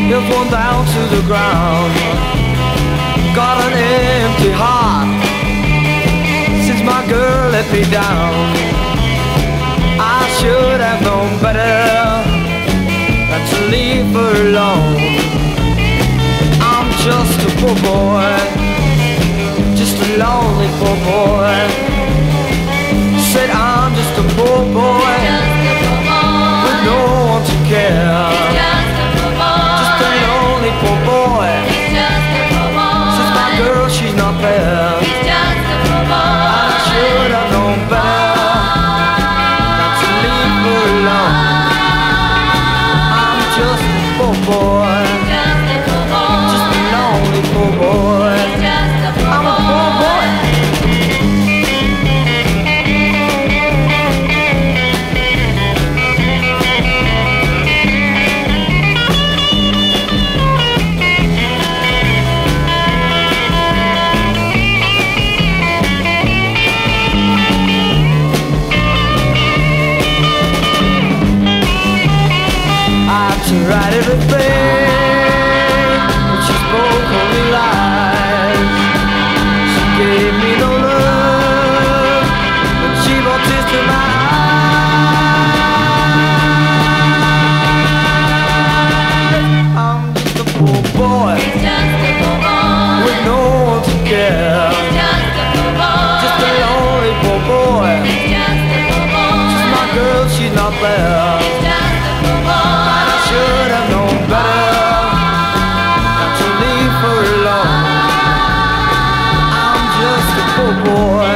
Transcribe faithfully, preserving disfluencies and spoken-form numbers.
nails worn down to the ground. Got an empty heart since my girl let me down. I should have known better than to leave her alone. I'm just a poor boy, just a lonely poor boy. Said I'm just a poor boy, with no one to care. Just a lonely poor boy, since my girl she's not there. I should have known better not to leave her alone. I'm just a poor boy, just a lonely poor boy. I'm a poor boy. To write everything, but she spoke only lies. She gave me no love, but she brought tears to my eyes. I'm just a poor boy, with no one to care. Just a lonely poor boy, just my girl, she's not there. Should have known better not to leave her alone. I'm just a poor boy.